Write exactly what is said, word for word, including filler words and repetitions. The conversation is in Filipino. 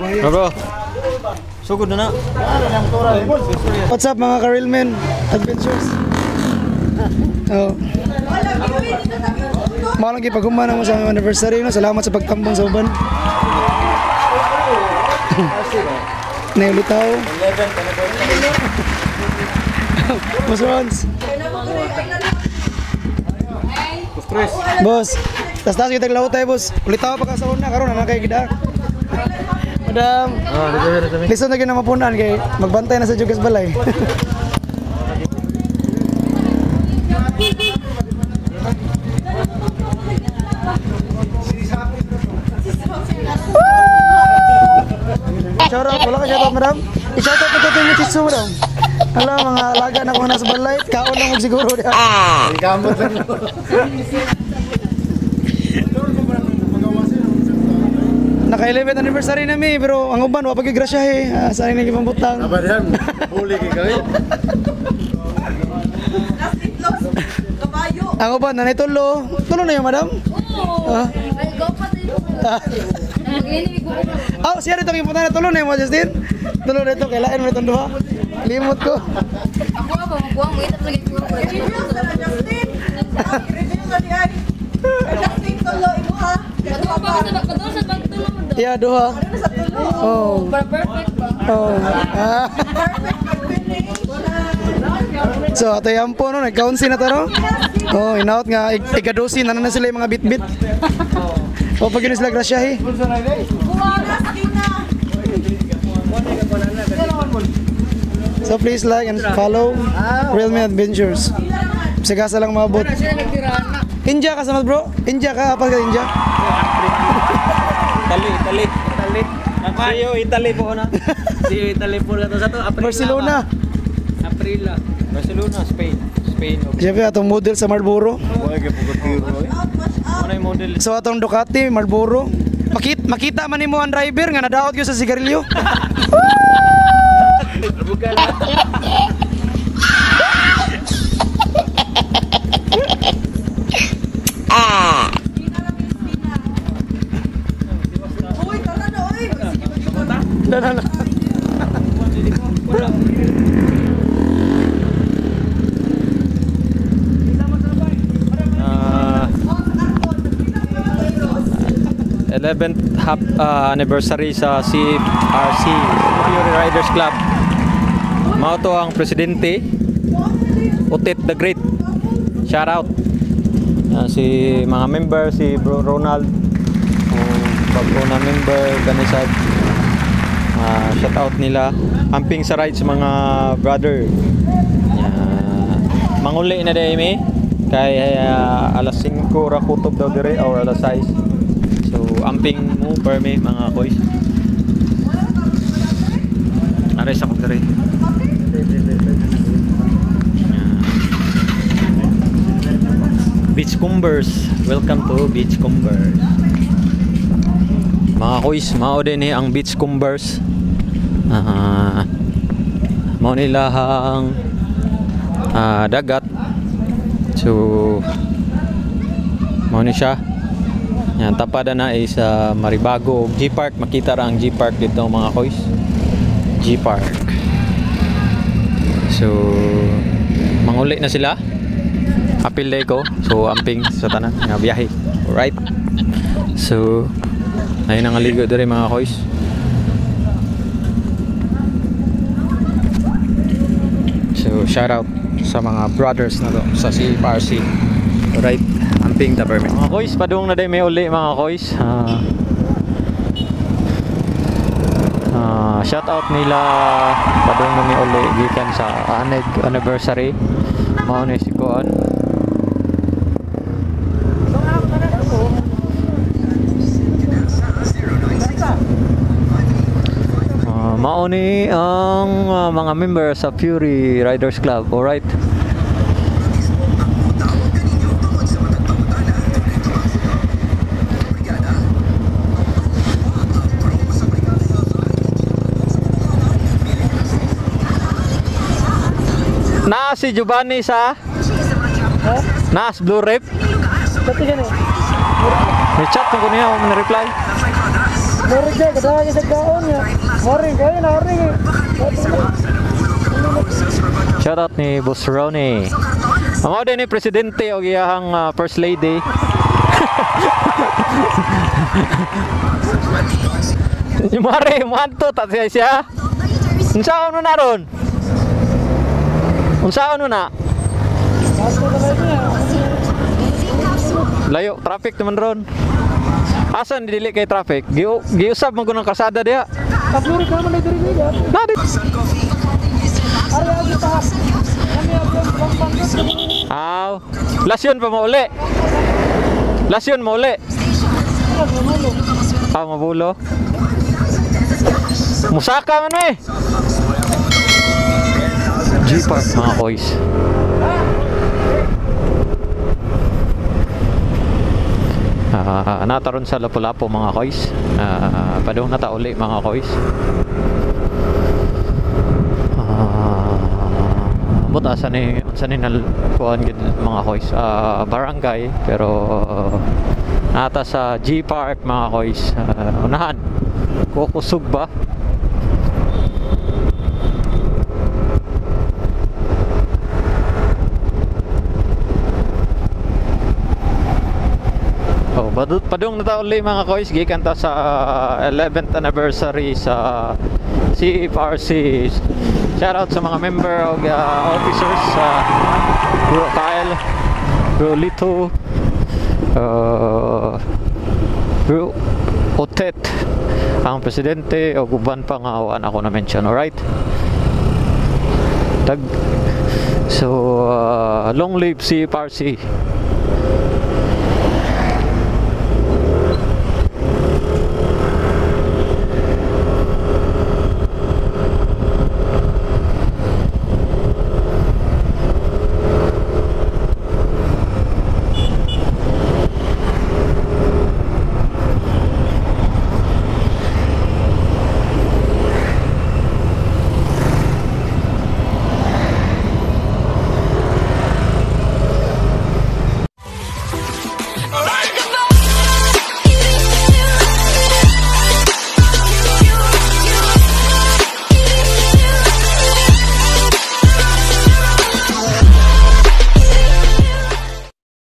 Oh, bro. Sugod na na. What's up mga ka-Realmen Adventures? Oh. Malang ipaghuman mo sa anniversary no. Salamat sa pagtambong sa uban. Nailitaw. Boss Rons. Boss. Tas tas kita laut tayo boss. Ulitaw pa ka sa una karon na kay gida. Madam. Oh, dito dito. Listen na gina mapunan kay magbantay na sa Jugas Balay. Shoutout, wala ka shoutout madam? I-shoutout ko ito yung chisu madam. Hala mga alaga na kung nasa balay, kaon lang siguro diya. Ang gamot lang. Naka-eleventh anniversary na mi, pero ang uban, wapag igrasya eh. Ah, saan yung nagipambutang? Aba yan, huli kay kami. Ang uban, nanay tulo. Tulo na yun madam? Oo. Ah. Ay, go pa din. Oh, siya rin itong imputan na tulo na yun mo Justin. Tulo na ito, kailangan mo itong duha. Limot ko. Ako nga ba, magbuwang mo ito lagi ko. I-review sa na Justin. I-review sa niyan. Justin, tulo, imo ha. Kadua pa ka sa kadua sa pagtulo mo daw. Yeah, duha. Ano sa tulo? Oh. Para perfect ba? Oh. Ah. Perfect mag-finish. So, ato yan po, no? Nag-councy na to, no? Oh, inaot nga. Ik ikadusin na na sila yung mga bit-bit. O, pag yun sila grasya, eh. So, please like and follow Realme Adventures. Sagasa lang mabot. Sila nagtirahan na. India ka sama, bro? India ka? Apal ka India? Italy, Italy. Italy. See you, Italy po na. See you, Italy po na to sa to. April. Barcelona. April. Barcelona, Spain. Spain. Siyempre, atong model sa Marlboro. Huwag kay pagkatiro eh. Ano yung model? So, atong Ducati, Marlboro. Makita, makita man ni mo ang driver nga nadaot ko sa sigarilyo. Bukan. Uy, tara na, uy. Sige, mag-iba. Na, na, na. Uh, eleventh hap, uh, anniversary sa C R C Fury Riders Club. Mao to ang presidente Utit the Great. Shout out. Uh, si mga member si Bro Ronald, uh, bago na member Ganisad. Uh, shout out nila. Amping sa rides mga brother. Uh, manguli na dai mi kay uh, alas singko ra kutob daw dire or alas sais. So amping mo per me mga koys. Aray sa ko dire. Beachcombers, welcome to Beachcombers. Mga koys, mao din eh ang Beachcombers. Uh, mao nila ang uh, dagat. So mao ni siya. Yan tapada na is sa Maribago G-Park, makita ra ang G-Park dito mga koys. G-Park. So manguli na sila. Apil day ko. So amping sa tanan nga biyahe. Alright. So ayun ang aligo dere mga koys. So shout out sa mga brothers na to sa C F R C. Alright. Amping ta permit. Mga koys, padung na day may uli mga koys. Uh, uh, shout out nila padung na may uli gikan sa aneg anniversary. Mao ni si Kuan. Uh, mao ni ang uh, mga member sa Fury Riders Club. Alright. Na si Giovanni sa huh? Nas Blue Rip. Dati ka na. May chat ko niya, ako na reply. Mori ka, kadang sa kaon niya. Mori kayo na ring. Shoutout ni Boss Ronnie. Ang din ni Presidente o iyahang uh, First Lady. Yung mare, manto, tatay siya. Unsaon mo na ron? Unsaon mo na? Layo, traffic naman ron. Asan dili kay traffic? Giu giusab mo gunang kalsada diha. Kapuri ka man diri niya. Nadi. Ari agi pa. Kami abang pangpang. Aw, lasyon pa mo uli. Lasyon mo uli. Ah, mabulo. Musaka man eh. G-Park mga boys. Uh, nataron sa Lapu-Lapu mga koys. Uh, padung na ta uli mga koys. Uh, buta sa ni sa ni nalkuan gid mga koys. Uh, barangay pero uh, nata sa G-Park mga koys. Uh, unahan. Kukusog ba? Oh, badut padung na ta uli mga koys, gikan ta sa uh, eleventh anniversary sa C F R C. Shout out sa mga member o uh, officers sa uh, Bro Kyle, Bro Lito, uh, Bro Otet, ang presidente o guban pa nga awan ako na mention, alright? Tag so uh, long live C F R C.